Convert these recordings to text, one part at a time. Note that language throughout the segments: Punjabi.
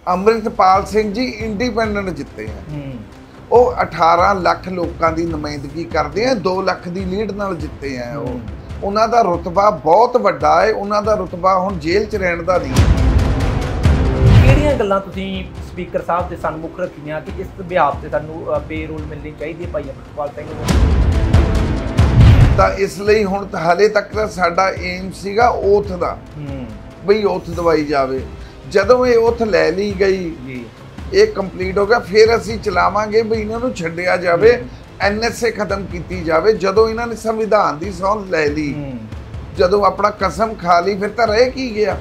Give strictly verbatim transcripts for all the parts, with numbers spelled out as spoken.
ਅੰਮ੍ਰਿਤਪਾਲ ਸਿੰਘ ਜੀ ਇੰਡੀਪੈਂਡੈਂਟ ਜਿੱਤੇ ਆ। ਉਹ ਅਠਾਰਾਂ ਲੱਖ ਲੋਕਾਂ ਦੀ ਨੁਮਾਇੰਦਗੀ ਕਰਦੇ ਆ, ਦੋ ਲੱਖ ਦੀ ਲੀਡ ਨਾਲ ਜਿੱਤੇ ਆ। ਉਹ ਉਹਨਾਂ ਦਾ ਰੁਤਬਾ ਬਹੁਤ ਵੱਡਾ ਹੈ। ਉਹਨਾਂ ਦਾ ਰੁਤਬਾ ਹੁਣ ਜੇਲ੍ਹ 'ਚ ਰਹਿਣ ਦਾ ਨਹੀਂ। ਕਿਹੜੀਆਂ ਗੱਲਾਂ ਤੁਸੀਂ ਸਪੀਕਰ ਸਾਹਿਬ ਦੇ ਸਨਮੁਖ ਰੱਖੀਆਂ ਕਿ ਇਸ ਵਿਭਾਗ ਤੇ ਸਾਨੂੰ ਪੇਰੋਲ ਮਿਲਣੀ ਚਾਹੀਦੀ ਹੈ ਭਾਈ ਅੰਮ੍ਰਿਤਪਾਲ ਸਿੰਘ ਨੂੰ? ਤਾਂ ਇਸ ਲਈ ਹੁਣ ਹਾਲੇ ਤੱਕ ਤਾਂ ਸਾਡਾ ਏਮ ਸੀਗਾ ਓਥ ਦਾ, ਬਈ ਓਥ ਦਵਾਈ ਜਾਵੇ। ਜਦੋਂ ਇਹ ਓਥ ਲੈ ਲਈ ਗਈ ਜੀ, ਇਹ ਕੰਪਲੀਟ ਹੋ ਗਿਆ, ਫਿਰ ਅਸੀਂ ਚਲਾਵਾਂਗੇ ਵੀ ਇਹਨਾਂ ਨੂੰ ਛੱਡਿਆ ਜਾਵੇ, ਐਨ ਐਸ ਏ ਖਤਮ ਕੀਤੀ ਜਾਵੇ। ਜਦੋਂ ਇਹਨਾਂ ਨੇ ਸੰਵਿਧਾਨ ਦੀ ਸਹੁੰ ਲੈ ਲਈ, ਜਦੋਂ ਆਪਣਾ ਕਸਮ ਖਾ ਲਈ, ਫਿਰ ਤਾਂ ਰਹਿ ਕੀ ਗਿਆ।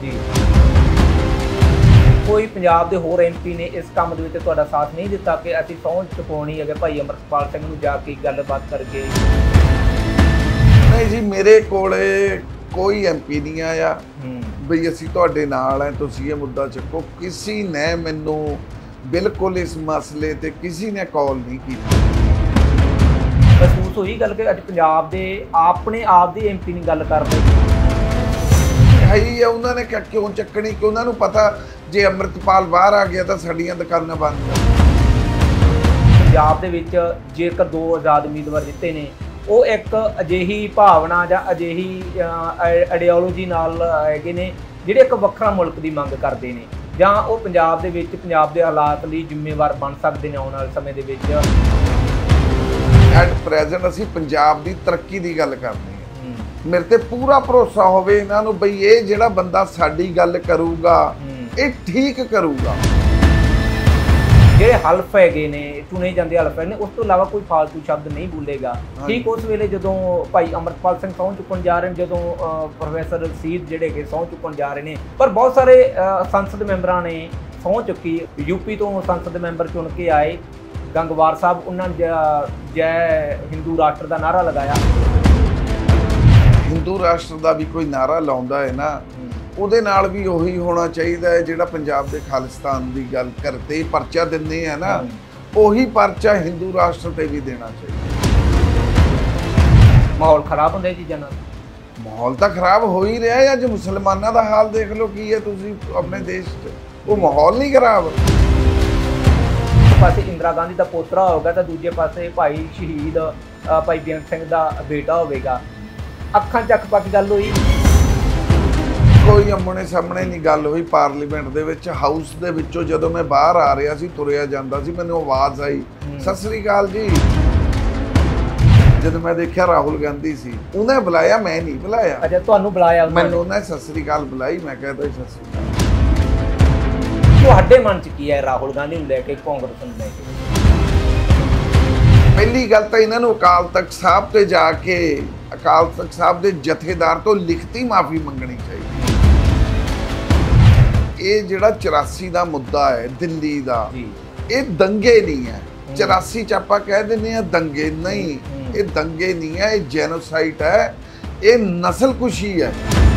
ਕੋਈ ਪੰਜਾਬ ਦੇ ਹੋਰ ਐਮ ਪੀ ਨੇ ਇਸ ਕੰਮ ਦੇ ਵਿੱਚ ਤੁਹਾਡਾ ਸਾਥ ਨਹੀਂ ਦਿੱਤਾ ਕਿ ਅਸੀਂ ਸਹੁੰ ਚੁਕਾਉਣੀ ਹੈ ਭਾਈ ਅੰਮ੍ਰਿਤਪਾਲ ਸਿੰਘ ਨੂੰ ਜਾ ਕੇ ਗੱਲਬਾਤ ਕਰਕੇ? ਨਹੀਂ ਜੀ, ਮੇਰੇ ਕੋਲੇ ਕੋਈ ਐਮ ਪੀ ਨਹੀਂ ਆਇਆ ਬਈ ਅਸੀਂ ਤੁਹਾਡੇ ਨਾਲ ਹੈ, ਤੁਸੀਂ ਇਹ ਮੁੱਦਾ ਚੱਕੋ। ਕਿਸੇ ਨੇ ਮੈਨੂੰ ਬਿਲਕੁਲ ਇਸ ਮਸਲੇ ਤੇ ਕਿਸੇ ਨੇ ਕਾਲ ਨਹੀਂ ਕੀਤੀ। ਮਹਿਸੂਸ ਹੋਈ ਗੱਲ ਕਿ ਅੱਜ ਪੰਜਾਬ ਦੇ ਆਪਣੇ ਆਪ ਦੇ ਐਮ ਪੀ ਨਹੀਂ ਗੱਲ ਕਰਦੇ ਹੈ ਹੀ ਆ। ਉਹਨਾਂ ਨੇ ਕਿਉਂ ਚੱਕਣੀ? ਕਿ ਉਹਨਾਂ ਨੂੰ ਪਤਾ ਜੇ ਅੰਮ੍ਰਿਤਪਾਲ ਬਾਹਰ ਆ ਗਿਆ ਤਾਂ ਸਾਡੀਆਂ ਦੁਕਾਨਾਂ ਬੰਦ। ਪੰਜਾਬ ਦੇ ਵਿੱਚ ਜੇਕਰ ਦੋ ਆਜ਼ਾਦ ਉਮੀਦਵਾਰ ਜਿੱਤੇ ਨੇ, ਉਹ ਇੱਕ ਅਜਿਹੀ ਭਾਵਨਾ ਜਾਂ ਅਜਿਹੀ ਆਈਡੀਓਲੋਜੀ ਨਾਲ ਹੈਗੇ ਨੇ ਜਿਹੜੇ ਇੱਕ ਵੱਖਰਾ ਮੁਲਕ ਦੀ ਮੰਗ ਕਰਦੇ ਨੇ, ਜਾਂ ਉਹ ਪੰਜਾਬ ਦੇ ਵਿੱਚ ਪੰਜਾਬ ਦੇ ਹਾਲਾਤ ਲਈ ਜ਼ਿੰਮੇਵਾਰ ਬਣ ਸਕਦੇ ਨੇ ਆਉਣ ਵਾਲੇ ਸਮੇਂ ਦੇ ਵਿੱਚ? ਐਟ ਪ੍ਰੈਜ਼ੈਂਟ ਅਸੀਂ ਪੰਜਾਬ ਦੀ ਤਰੱਕੀ ਦੀ ਗੱਲ ਕਰਨੀ ਹੈ। ਮੇਰੇ ਤੇ ਪੂਰਾ ਭਰੋਸਾ ਹੋਵੇ ਇਹਨਾਂ ਨੂੰ ਬਈ ਇਹ ਜਿਹੜਾ ਬੰਦਾ ਸਾਡੀ ਗੱਲ ਕਰੂਗਾ ਇਹ ਠੀਕ ਕਰੂਗਾ। ਜਿਹੜੇ ਹਲਫ ਹੈਗੇ ਨੇ, ਚੁਣੇ ਜਾਂਦੇ ਹਲਫ ਨੇ, ਉਸ ਤੋਂ ਇਲਾਵਾ ਕੋਈ ਫਾਲਤੂ ਸ਼ਬਦ ਨਹੀਂ ਬੋਲੇਗਾ। ਠੀਕ ਉਸ ਵੇਲੇ ਜਦੋਂ ਭਾਈ ਅੰਮ੍ਰਿਤਪਾਲ ਸਿੰਘ ਸਹੁੰ ਚੁੱਕਣ ਜਾ ਰਹੇ ਨੇ, ਜਦੋਂ ਪ੍ਰੋਫੈਸਰ ਰਸੀਦ ਜਿਹੜੇ ਹੈਗੇ ਸਹੁੰ ਚੁੱਕਣ ਜਾ ਰਹੇ ਨੇ, ਪਰ ਬਹੁਤ ਸਾਰੇ ਸੰਸਦ ਮੈਂਬਰਾਂ ਨੇ ਸਹੁੰ ਚੁੱਕੀ। ਯੂਪੀ ਤੋਂ ਸੰਸਦ ਮੈਂਬਰ ਚੁਣ ਕੇ ਆਏ ਗੰਗਵਾਰ ਸਾਹਿਬ, ਉਹਨਾਂ ਨੇ ਜੈ ਹਿੰਦੂ ਰਾਸ਼ਟਰ ਦਾ ਨਾਅਰਾ ਲਗਾਇਆ। ਹਿੰਦੂ ਰਾਸ਼ਟਰ ਦਾ ਵੀ ਕੋਈ ਨਾਅਰਾ ਲਾਉਂਦਾ ਹੈ ਨਾ, ਉਹਦੇ ਨਾਲ ਵੀ ਉਹੀ ਹੋਣਾ ਚਾਹੀਦਾ ਹੈ ਜਿਹੜਾ ਪੰਜਾਬ ਦੇ ਖਾਲਿਸਤਾਨ ਦੀ ਗੱਲ ਕਰਦੇ ਪਰਚਾ ਦਿੰਦੇ ਆ ਨਾ, ਉਹੀ ਪਰਚਾ ਹਿੰਦੂ ਰਾਸ਼ਟਰ ਤੇ ਵੀ ਦੇਣਾ ਚਾਹੀਦਾ। ਮਾਹੌਲ ਖਰਾਬ ਹੁੰਦਾ ਇਹ ਚੀਜ਼ਾਂ ਨਾਲ। ਮਾਹੌਲ ਤਾਂ ਖਰਾਬ ਹੋ ਹੀ ਰਿਹਾ ਹੈ। ਅੱਜ ਮੁਸਲਮਾਨਾਂ ਦਾ ਹਾਲ ਦੇਖ ਲਓ ਕੀ ਹੈ ਤੁਸੀਂ ਆਪਣੇ ਦੇਸ਼ 'ਚ। ਉਹ ਮਾਹੌਲ ਨਹੀਂ ਖਰਾਬ। ਇੱਕ ਪਾਸੇ ਇੰਦਰਾ ਗਾਂਧੀ ਦਾ ਪੋਤਰਾ ਹੋਵੇਗਾ ਤਾਂ ਦੂਜੇ ਪਾਸੇ ਭਾਈ ਸ਼ਹੀਦ ਭਾਈ ਬੇਅੰਤ ਸਿੰਘ ਦਾ ਬੇਟਾ ਹੋਵੇਗਾ। ਅੱਖਾਂ ਚੱਕ ਪੱਕ ਗੱਲ ਹੋਈ। ਕੋਈ ਆਮਣੇ ਸਾਹਮਣੇ ਨਹੀਂ ਗੱਲ ਹੋਈ। ਪਾਰਲੀਮੈਂਟ ਦੇ ਵਿੱਚ ਹਾਊਸ ਦੇ ਵਿੱਚੋਂ ਜਦੋਂ ਮੈਂ ਬਾਹਰ ਆ ਰਿਹਾ ਸੀ, ਤੁਰਿਆ ਜਾਂਦਾ ਸੀ, ਮੈਨੂੰ ਆਵਾਜ਼ ਆਈ, ਸਤਿ ਸ੍ਰੀ ਅਕਾਲ ਜੀ। ਜਦੋਂ ਮੈਂ ਦੇਖਿਆ ਰਾਹੁਲ ਗਾਂਧੀ ਸੀ, ਉਹਨੇ ਬੁਲਾਇਆ, ਮੈਂ ਨਹੀਂ ਬੁਲਾਇਆ। ਅੱਛਾ, ਤੁਹਾਨੂੰ ਬੁਲਾਇਆ? ਮੈਨੂੰ ਉਹਨੇ ਸਤਿ ਸ੍ਰੀ ਅਕਾਲ ਬੁਲਾਈ, ਮੈਂ ਕਹਿੰਦਾ ਸਤਿ ਸ੍ਰੀ ਅਕਾਲ। ਤੁਹਾਡੇ ਮਨ 'ਚ ਕੀ ਹੈ ਰਾਹੁਲ ਗਾਂਧੀ ਨੂੰ ਲੈ ਕੇ, ਕਾਂਗਰਸ ਨੂੰ ਲੈ ਕੇ? ਪਹਿਲੀ ਗੱਲ ਤਾਂ ਇਹਨਾਂ ਨੂੰ ਅਕਾਲ ਤਖਤ ਸਾਹਿਬ ਤੇ ਜਾ ਕੇ ਅਕਾਲ ਤਖਤ ਸਾਹਿਬ ਦੇ ਜਥੇਦਾਰ ਤੋਂ ਲਿਖਤੀ ਮਾਫੀ ਮੰਗਣੀ ਚਾਹੀਦੀ। ਇਹ ਜਿਹੜਾ ਚੁਰਾਸੀ ਦਾ ਮੁੱਦਾ ਹੈ ਦਿੱਲੀ ਦਾ, ਇਹ ਦੰਗੇ ਨਹੀਂ ਹੈ। ਚੁਰਾਸੀ 'ਚ ਆਪਾਂ ਕਹਿ ਦਿੰਦੇ ਆ ਦੰਗੇ, ਨਹੀਂ, ਇਹ ਦੰਗੇ ਨਹੀਂ ਹੈ, ਇਹ ਜੈਨੋਸਾਈਡ ਹੈ, ਇਹ ਨਸਲਕੁਸ਼ੀ ਹੈ।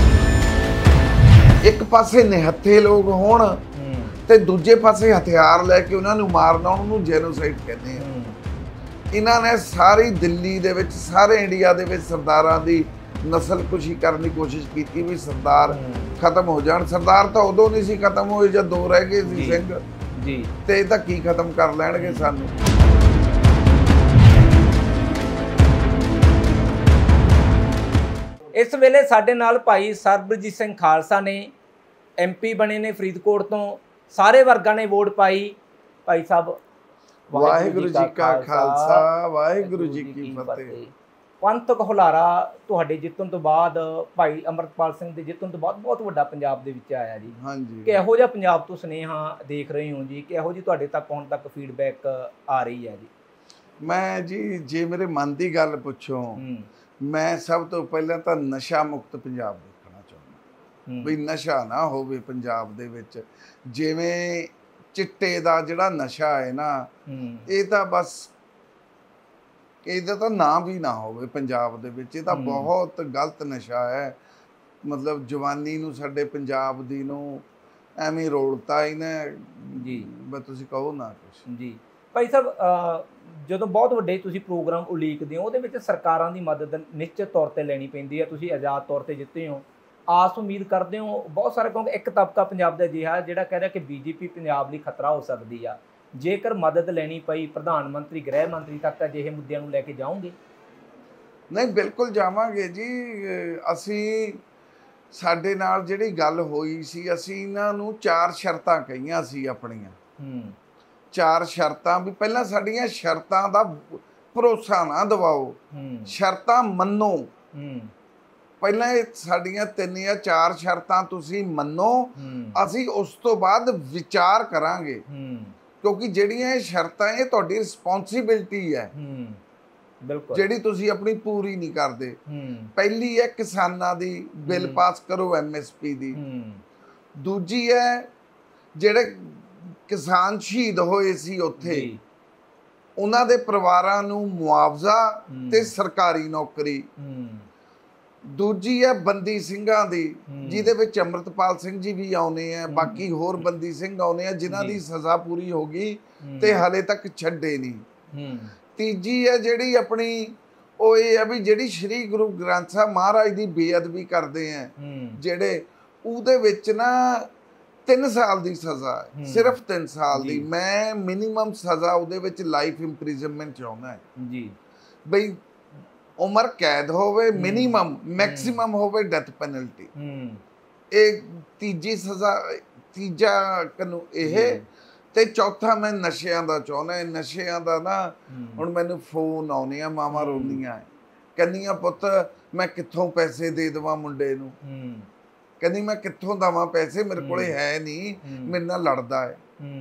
ਇੱਕ ਪਾਸੇ ਨਿਹੱਥੇ ਲੋਕ ਹੋਣ ਤੇ ਦੂਜੇ ਪਾਸੇ ਹਥਿਆਰ ਲੈ ਕੇ ਉਹਨਾਂ ਨੂੰ ਮਾਰਨਾ, ਉਹਨੂੰ ਜੈਨੋਸਾਈਡ ਕਹਿੰਦੇ ਆ। ਇਹਨਾਂ ਨੇ ਸਾਰੀ ਦਿੱਲੀ ਦੇ ਵਿੱਚ, ਸਾਰੇ ਇੰਡੀਆ ਦੇ ਵਿੱਚ ਸਰਦਾਰਾਂ ਦੀ ਨਸਲਕੁਸ਼ੀ ਕਰਨ ਦੀ ਕੋਸ਼ਿਸ਼ ਕੀਤੀ ਵੀ ਸਰਦਾਰ ਖਤਮ ਹੋ ਜਾਣ। ਸਰਦਾਰ ਤਾਂ ਉਦੋਂ ਨਹੀਂ ਸੀ ਖਤਮ ਹੋਏ ਜਦ ਦੋ ਰਹਿ ਗਏ ਸੀ ਸਿੰਘ ਜੀ, ਤੇ ਇਹ ਤਾਂ ਕੀ ਖਤਮ ਕਰ ਲੈਣਗੇ ਸਾਨੂੰ। ਇਸ ਵੇਲੇ ਸਾਡੇ ਨਾਲ ਭਾਈ ਸਰਬਜੀਤ ਸਿੰਘ ਖਾਲਸਾ ਨੇ, ਐਮ ਪੀ ਬਣੇ ਨੇ ਫਰੀਦਕੋਟ ਤੋਂ। ਸਾਰੇ ਵਰਗਾਂ ਨੇ ਵੋਟ ਪਾਈ। ਭਾਈ ਸਾਹਿਬ, ਵਾਹਿਗੁਰੂ ਜੀ ਕਾ ਖਾਲਸਾ, ਵਾਹਿਗੁਰੂ ਜੀ ਕੀ ਫਤਿਹ। ਪੰਥਕ ਹੁਲਾਰਾ ਤੁਹਾਡੇ ਜਿੱਤਣ ਤੋਂ ਬਾਅਦ, ਭਾਈ ਅੰਮ੍ਰਿਤਪਾਲ ਸਿੰਘ ਦੇ ਜਿੱਤਣ ਤੋਂ ਬਾਅਦ ਬਹੁਤ ਵੱਡਾ ਪੰਜਾਬ ਦੇ ਵਿੱਚ ਆਇਆ ਜੀ। ਹਾਂਜੀ, ਕਿਹੋ ਜਿਹਾ ਪੰਜਾਬ ਤੋਂ ਸੁਨੇਹਾ ਦੇਖ ਰਹੇ ਹੋ ਜੀ? ਕਿਹੋ ਜਿਹੀ ਤੁਹਾਡੇ ਤੱਕ ਹੁਣ ਤੱਕ ਫੀਡਬੈਕ ਆ ਰਹੀ ਹੈ ਜੀ? ਮੈਂ ਜੀ, ਜੇ ਮੇਰੇ ਮਨ ਦੀ ਗੱਲ ਪੁੱਛੋ, ਮੈਂ ਸਭ ਤੋਂ ਪਹਿਲਾਂ ਤਾਂ ਨਸ਼ਾ ਮੁਕਤ ਪੰਜਾਬ ਦੇਖਣਾ ਚਾਹੁੰਦਾ। ਵੀ ਨਸ਼ਾ ਨਾ ਹੋਵੇ ਪੰਜਾਬ ਦੇ ਵਿੱਚ। ਜਿਵੇਂ ਚਿੱਟੇ ਦਾ ਜਿਹੜਾ ਨਸ਼ਾ ਹੈ ਨਾ, ਇਹ ਤਾਂ ਬਸ ਇਹਦਾ ਤਾਂ ਨਾਂ ਵੀ ਨਾ ਹੋਵੇ ਪੰਜਾਬ ਦੇ ਵਿੱਚ। ਇਹ ਤਾਂ ਬਹੁਤ ਗਲਤ ਨਸ਼ਾ ਹੈ। ਮਤਲਬ ਜਵਾਨੀ ਨੂੰ, ਸਾਡੇ ਪੰਜਾਬ ਦੀ ਨੂੰ ਐਵੇਂ ਰੋਲਤਾ ਇਹਨੇ ਜੀ, ਬਸ ਤੁਸੀਂ ਕਹੋ ਨਾ ਕੁਛ ਜੀ। ਭਾਈ ਸਾਹਿਬ, ਜਦੋਂ ਬਹੁਤ ਵੱਡੇ ਤੁਸੀਂ ਪ੍ਰੋਗਰਾਮ ਉਲੀਕਦੇ ਹੋ, ਉਹਦੇ ਵਿੱਚ ਸਰਕਾਰਾਂ ਦੀ ਮਦਦ ਨਿਸ਼ਚਿਤ ਤੌਰ ਤੇ ਲੈਣੀ ਪੈਂਦੀ ਹੈ। ਤੁਸੀਂ ਆਜ਼ਾਦ ਤੌਰ ਤੇ ਜਿੱਤੇ ਹੋ, ਆਸ ਉਮੀਦ ਕਰਦੇ ਹੋ ਬਹੁਤ ਸਾਰੇ, ਕਿਉਂਕਿ ਇੱਕ ਤਬਕਾ ਪੰਜਾਬ ਦਾ ਅਜਿਹਾ ਜਿਹੜਾ ਕਹਿ ਰਿਹਾ ਕਿ ਬੀਜੇਪੀ ਪੰਜਾਬ ਲਈ ਖਤਰਾ ਹੋ ਸਕਦੀ ਆ, ਜੇਕਰ ਮਦਦ ਲੈਣੀ ਪਈ ਪ੍ਰਧਾਨ ਮੰਤਰੀ ਗ੍ਰਹਿ ਮੰਤਰੀ ਤੱਕ ਅਜਿਹੇ ਮੁੱਦਿਆਂ ਨੂੰ ਲੈ ਕੇ ਜਾਓਗੇ? ਨਹੀਂ, ਬਿਲਕੁਲ ਜਾਵਾਂਗੇ ਜੀ। ਅਸੀਂ ਸਾਡੇ ਨਾਲ ਜਿਹੜੀ ਗੱਲ ਹੋਈ ਸੀ, ਅਸੀਂ ਇਹਨਾਂ ਨੂੰ ਚਾਰ ਸ਼ਰਤਾਂ ਕਹੀਆਂ ਸੀ ਆਪਣੀਆਂ। ਹੂੰ ਚਾਰ ਸ਼ਰਤਾਂ ਵੀ ਪਹਿਲਾਂ ਸਾਡੀਆਂ ਸ਼ਰਤਾਂ ਦਾ ਭਰੋਸਾ ਨਾ ਦਿਵਾਓ, ਸ਼ਰਤਾਂ ਮੰਨੋ। ਹੂੰ ਪਹਿਲਾਂ ਇਹ ਸਾਡੀਆਂ ਤਿੰਨ ਜਾਂ ਚਾਰ ਸ਼ਰਤਾਂ ਤੁਸੀਂ ਮੰਨੋ, ਅਸੀਂ ਉਸ ਤੋਂ ਬਾਅਦ ਵਿਚਾਰ ਕਰਾਂਗੇ, ਕਿਉਂਕਿ ਜਿਹੜੀਆਂ ਇਹ ਸ਼ਰਤਾਂ ਇਹ ਤੁਹਾਡੀ ਰਿਸਪੌਂਸਿਬਿਲਟੀ ਹੈ ਬਿਲਕੁਲ, ਜਿਹੜੀ ਤੁਸੀਂ ਆਪਣੀ ਪੂਰੀ ਨਹੀਂ ਕਰਦੇ। ਪਹਿਲੀ ਹੈ ਕਿਸਾਨਾਂ ਦੀ ਬਿੱਲ ਪਾਸ ਕਰੋ ਐਮ ਐਸ ਪੀ ਦੀ। ਦੂਜੀ ਹੈ ਜਿਹੜੇ ਕਿਸਾਨ ਸ਼ਹੀਦ ਹੋਏ ਸੀ ਉੱਥੇ, ਉਹਨਾਂ ਦੇ ਪਰਿਵਾਰਾਂ ਨੂੰ ਮੁਆਵਜ਼ਾ ਤੇ ਸਰਕਾਰੀ ਨੌਕਰੀ। ਦੂਜੀ ਹੈ ਬੰਦੀ ਸਿੰਘਾਂ ਦੀ, ਜਿਹਦੇ ਵਿੱਚ ਅੰਮ੍ਰਿਤਪਾਲ ਸਿੰਘ ਜੀ ਵੀ ਆਉਣੇ ਆ, ਬਾਕੀ ਹੋਰ ਬੰਦੀ ਸਿੰਘ ਆਉਣੇ ਆ ਜਿਨ੍ਹਾਂ ਦੀ ਸਜ਼ਾ ਪੂਰੀ ਹੋ ਗਈ ਤੇ ਹਲੇ ਤੱਕ ਛੱਡੇ ਨਹੀਂ। ਤੀਜੀ ਹੈ ਜਿਹੜੀ ਆਪਣੀ ਉਹ ਇਹ ਹੈ ਵੀ ਜਿਹੜੀ ਸ਼੍ਰੀ ਗੁਰੂ ਗ੍ਰੰਥ ਸਾਹਿਬ ਮਹਾਰਾਜ ਦੀ ਬੇਅਦਬੀ ਕਰਦੇ ਆ ਜਿਹੜੇ, ਉਹਦੇ ਵਿੱਚ ਨਾ ਤਿੰਨ ਸਾਲ ਦੀ ਸਜ਼ਾ ਹੈ, ਸਿਰਫ ਤਿੰਨ ਸਾਲ ਦੀ। ਮੈਂ ਮਿਨੀਮਮ ਸਜ਼ਾ ਉਹਦੇ ਵਿੱਚ ਲਾਈਫ ਇੰਪ੍ਰਿਜ਼ਨਮੈਂਟ ਚਾਹੁੰਦਾ ਹੈ ਜੀ, ਬਈ ਉਮਰ ਕੈਦ ਹੋਵੇ ਮਿਨੀਮਮ, ਮੈਕਸਿਮਮ ਹੋਵੇ ਡੈਥ ਪੈਨਲਟੀ। ਇਹ ਤੀਜੀ ਸਜ਼ਾ, ਤੀਜਾ ਕਾਨੂੰਨ ਇਹ। ਤੇ ਚੌਥਾ ਮੈਂ ਨਸ਼ਿਆਂ ਦਾ ਚਾਹੁੰਦਾ। ਨਸ਼ਿਆਂ ਦਾ ਨਾ ਹੁਣ ਮੈਨੂੰ ਫੋਨ ਆਉਣੇ ਆ, ਮਾਵਾਂ ਰੋਂਦੀਆਂ ਕਹਿੰਦੀਆਂ ਪੁੱਤ ਮੈਂ ਕਿੱਥੋਂ ਪੈਸੇ ਦੇ ਦੇਵਾਂ ਮੁੰਡੇ ਨੂੰ, ਕਹਿੰਦੀ ਮੈਂ ਕਿੱਥੋਂ ਦੇਵਾਂ ਪੈਸੇ, ਮੇਰੇ ਕੋਲੇ ਹੈ ਨਹੀਂ, ਮੇਰੇ ਨਾਲ ਲੜਦਾ ਹੈ।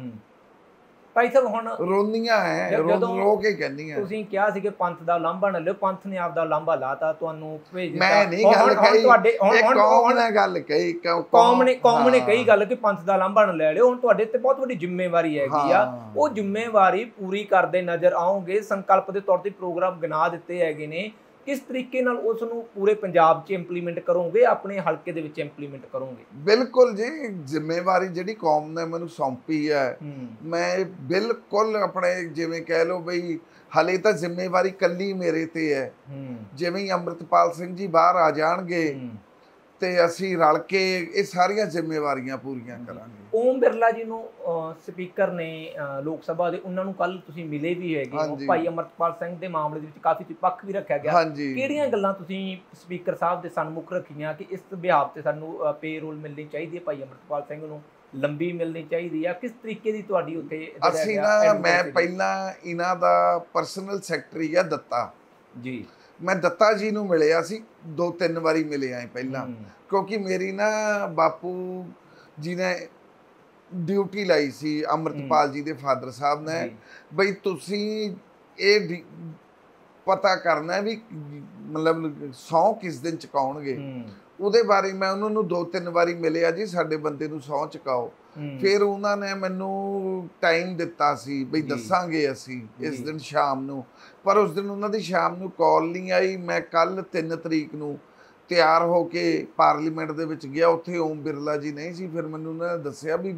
ਭਾਈ ਸਾਹਿਬ ਹੁਣ ਰੋਂਦੀਆਂ ਹੈ, ਰੋ ਰੋ ਕੇ ਕਹਿੰਦੀਆਂ। ਤੁਸੀਂ ਕਿਹਾ ਸੀ ਕਿ ਪੰਥ ਦਾ ਲਾਂਭਾ ਨਾ ਲਿਓ, ਪੰਥ ਨੇ ਆਪਦਾ ਲਾਂਭਾ ਲਾਤਾ, ਤੁਹਾਨੂੰ ਭੇਜ ਦਿੱਤਾ। ਮੈਂ ਨਹੀਂ ਗੱਲ ਕਹੀ, ਤੁਹਾਡੇ ਕੌਮ ਨੇ ਗੱਲ ਕਹੀ, ਕੌਮ ਨੇ ਕੌਮ ਨੇ ਕਹੀ ਗੱਲ ਕਿ ਪੰਥ ਦਾ ਲਾਂਭਾ ਨਾ ਲੈ ਲਿਓ। ਹੁਣ ਤੁਹਾਡੇ ਤੇ ਬਹੁਤ ਵੱਡੀ ਜ਼ਿੰਮੇਵਾਰੀ ਹੈਗੀ ਆ, ਉਹ ਜ਼ਿੰਮੇਵਾਰੀ ਪੂਰੀ ਕਰਦੇ ਨਜ਼ਰ ਆਓਗੇ। ਸੰਕਲਪ ਦੇ ਤੌਰ ਤੇ ਪ੍ਰੋਗਰਾਮ ਗਿਣਾ ਦਿੱਤੇ ਹੈਗੇ ਨੇ, ਕਿਸ ਤਰੀਕੇ ਨਾਲ ਉਸ ਨੂੰ ਪੂਰੇ ਪੰਜਾਬ 'ਚ ਇੰਪਲੀਮੈਂਟ ਕਰੋਗੇ, ਆਪਣੇ ਹਲਕੇ ਦੇ ਵਿੱਚ ਇੰਪਲੀਮੈਂਟ ਕਰੋਗੇ? ਬਿਲਕੁਲ ਜੀ, ਜ਼ਿੰਮੇਵਾਰੀ ਜਿਹੜੀ ਕੌਮ ਨੇ ਮੈਨੂੰ ਸੌਂਪੀ ਹੈ, ਮੈਂ ਬਿਲਕੁਲ ਆਪਣੇ ਜਿਵੇਂ ਕਹਿ ਲਓ ਬਈ ਹਲੇ ਤਾਂ ਜ਼ਿੰਮੇਵਾਰੀ ਕੱਲੀ ਮੇਰੇ ਤੇ ਹੈ। ਜਿਵੇਂ ਹੀ ਅੰਮ੍ਰਿਤਪਾਲ ਸਿੰਘ ਜੀ ਬਾਹਰ ਆ ਜਾਣਗੇ ਤੇ ਅਸੀਂ ਰਲ ਕੇ ਇਹ ਸਾਰੀਆਂ ਜ਼ਿੰਮੇਵਾਰੀਆਂ ਪੂਰੀਆਂ ਕਰਾਂਗੇ। ਓਮ ਬਿਰਲਾ ਜੀ ਨੂੰ ਸਪੀਕਰ ਨੇ ਲੋਕ ਸਭਾ ਦੇ, ਉਹਨਾਂ ਨੂੰ ਕੱਲ ਤੁਸੀਂ ਮਿਲੇ ਵੀ ਹੈਗੇ, ਭਾਈ ਅਮਰਤਪਾਲ ਸਿੰਘ ਦੇ ਮਾਮਲੇ ਦੇ ਵਿੱਚ ਕਾਫੀ ਪੱਖ ਵੀ ਰੱਖਿਆ ਗਿਆ। ਕਿਹੜੀਆਂ ਗੱਲਾਂ ਤੁਸੀਂ ਸਪੀਕਰ ਸਾਹਿਬ ਦੇ ਸਨਮੁਖ ਰੱਖੀਆਂ ਕਿ ਇਸ ਵਿਭਾਗ ਤੇ ਸਾਨੂੰ ਪੇ ਰੋਲ ਮਿਲਣੀ ਚਾਹੀਦੀ ਹੈ, ਭਾਈ ਅਮਰਤਪਾਲ ਸਿੰਘ ਨੂੰ ਲੰਬੀ ਮਿਲਣੀ ਚਾਹੀਦੀ ਆ, ਕਿਸ ਤਰੀਕੇ ਦੀ ਤੁਹਾਡੀ ਉੱਥੇ? ਅਸੀਂ ਨਾ ਮੈਂ ਪਹਿਲਾਂ ਇਹਨਾਂ ਦਾ ਪਰਸਨਲ ਸੈਕਟਰੀ ਆ ਦੱਤਾ ਜੀ, ਮੈਂ ਦੱਤਾ ਜੀ ਨੂੰ ਮਿਲਿਆ ਸੀ, ਦੋ ਤਿੰਨ ਵਾਰੀ ਮਿਲੇ ਆਏ ਪਹਿਲਾਂ, ਕਿਉਂਕਿ ਮੇਰੀ ਨਾ ਬਾਪੂ ਜੀ ਨੇ ਡਿਊਟੀ ਲਾਈ ਸੀ ਅੰਮ੍ਰਿਤਪਾਲ ਜੀ ਦੇ ਫਾਦਰ ਸਾਹਿਬ ਨੇ, ਬਈ ਤੁਸੀਂ ਇਹ ਪਤਾ ਕਰਨਾ ਵੀ ਮਤਲਬ ਸਹੁੰ ਕਿਸ ਦਿਨ ਚੁਕਾਉਣਗੇ। ਉਹਦੇ ਬਾਰੇ ਮੈਂ ਉਹਨਾਂ ਨੂੰ ਦੋ ਤਿੰਨ ਵਾਰੀ ਮਿਲਿਆ ਜੀ, ਸਾਡੇ ਬੰਦੇ ਨੂੰ ਸਹੁੰ ਚੁਕਾਓ। ਫਿਰ ਉਹਨਾਂ ਨੇ ਮੈਨੂੰ ਟਾਈਮ ਦਿੱਤਾ ਸੀ ਬਈ ਦੱਸਾਂਗੇ ਅਸੀਂ ਇਸ ਦਿਨ ਸ਼ਾਮ ਨੂੰ, ਪਰ ਉਸ ਦਿਨ ਉਹਨਾਂ ਦੀ ਸ਼ਾਮ ਨੂੰ ਕਾਲ ਨਹੀਂ ਆਈ। ਮੈਂ ਕੱਲ ਤਿੰਨ ਤਰੀਕ ਨੂੰ ਤਿਆਰ ਹੋ ਕੇ ਪਾਰਲੀਮੈਂਟ ਦੇ ਵਿੱਚ ਗਿਆ, ਉੱਥੇ ਓਮ ਬਿਰਲਾ ਜੀ ਨਹੀਂ ਸੀ। ਫਿਰ ਮੈਨੂੰ ਉਹਨਾਂ ਨੇ ਦੱਸਿਆ ਵੀ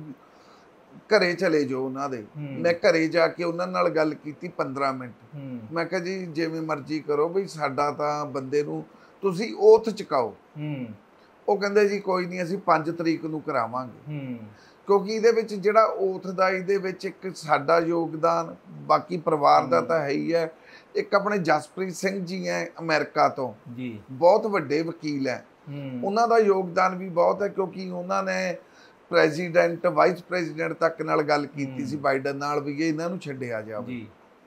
ਘਰੇ ਚਲੇ ਜਾਓ ਉਹਨਾਂ ਦੇ। ਮੈਂ ਘਰੇ ਜਾ ਕੇ ਉਹਨਾਂ ਨਾਲ ਗੱਲ ਕੀਤੀ ਪੰਦਰਾਂ ਮਿੰਟ। ਮੈਂ ਕਿਹਾ ਜੀ ਜਿਵੇਂ ਮਰਜ਼ੀ ਕਰੋ, ਬਈ ਸਾਡਾ ਤਾਂ ਬੰਦੇ ਨੂੰ ਤੁਸੀਂ ਓਥ ਚੁਕਾਓ। ਉਹ ਕਹਿੰਦੇ ਜੀ ਕੋਈ ਨਹੀਂ, ਅਸੀਂ ਪੰਜ ਤਰੀਕ ਨੂੰ ਕਰਾਵਾਂਗੇ, ਕਿਉਂਕਿ ਇਹਦੇ ਵਿੱਚ ਜਿਹੜਾ ਓਥ ਦਾ ਇਹਦੇ ਵਿੱਚ ਇੱਕ ਸਾਡਾ ਯੋਗਦਾਨ, ਬਾਕੀ ਪਰਿਵਾਰ ਦਾ ਤਾਂ ਹੈ ਹੀ ਹੈ। ਇੱਕ ਆਪਣੇ ਜਸਪ੍ਰੀਤ ਸਿੰਘ ਜੀ ਹੈ ਅਮਰੀਕਾ ਤੋਂ ਜੀ, ਬਹੁਤ ਵੱਡੇ ਵਕੀਲ ਹੈ, ਉਹਨਾਂ ਦਾ ਯੋਗਦਾਨ ਵੀ ਬਹੁਤ ਹੈ, ਕਿਉਂਕਿ ਉਹਨਾਂ ਨੇ ਪ੍ਰੈਜ਼ੀਡੈਂਟ ਵਾਈਸ ਪ੍ਰੈਜ਼ੀਡੈਂਟ ਤੱਕ ਨਾਲ ਗੱਲ ਕੀਤੀ ਸੀ ਬਾਈਡਨ ਨਾਲ ਵੀ ਇਹਨਾਂ ਨੂੰ ਛੱਡਿਆ ਜਾਵੇ।